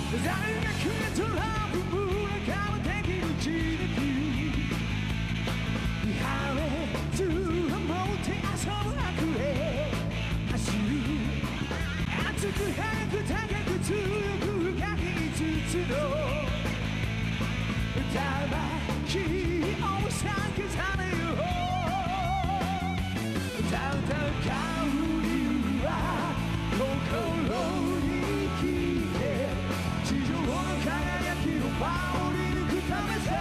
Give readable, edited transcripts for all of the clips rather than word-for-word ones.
大学へトラブルからできる自力晴れずを持って遊ぶ悪へ走る熱く早く高く強く書きつつの魂を避けたねよ戦う理由は心に来て地上の輝きを守り抜くためさ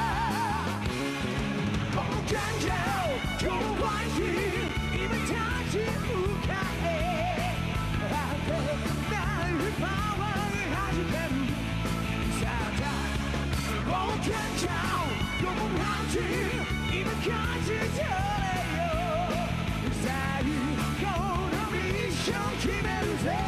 冒険者今日は今立ち向かえ果てないパワーに弾けるさあ冒険者今日は今感じてれよ最後のミッション決めるぜ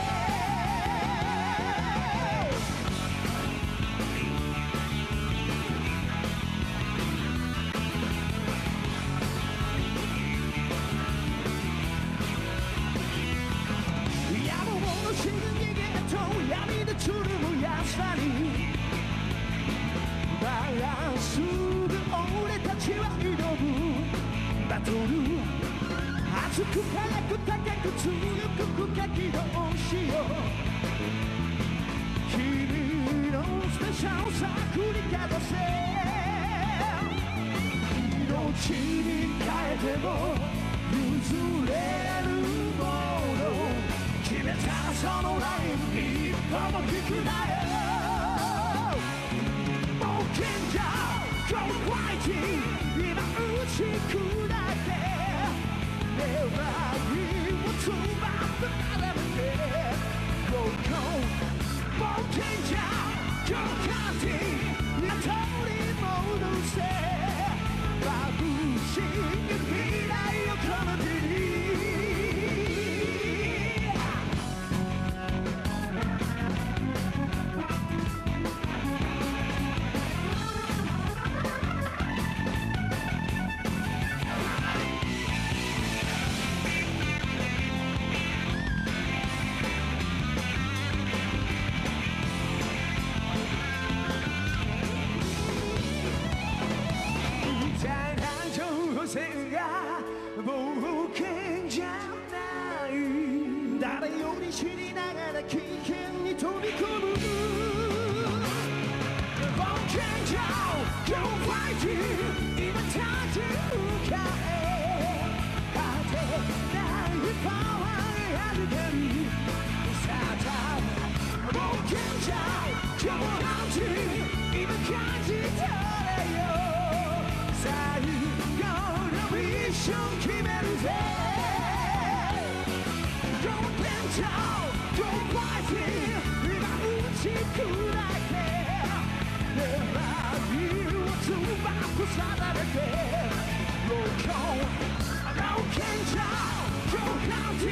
闇でつるむやさにバランスで俺たちは挑むバトル熱く速く高く強く書き通しよ君のスペシャルさ繰り返せ命に変えても譲れるもの決めたそのライン一歩も引くなよ冒険者 Go fighting 今打ち砕いて願いをつばって並べて Go go 冒険者 Go hunting 今取り戻せ眩しい未来をこの手に冒険じゃない誰より知りながら危険に飛び込む冒険者 Go fighting 今立ち向かえ果てないパワーが弾けるさあ冒険者 Go hunting 今感じたれよ最後のミッション決めるぜ Go Adventure Go Fighting 今打ち砕いて狙いをつばく定めて Roll Call Go Adventure Go Hunting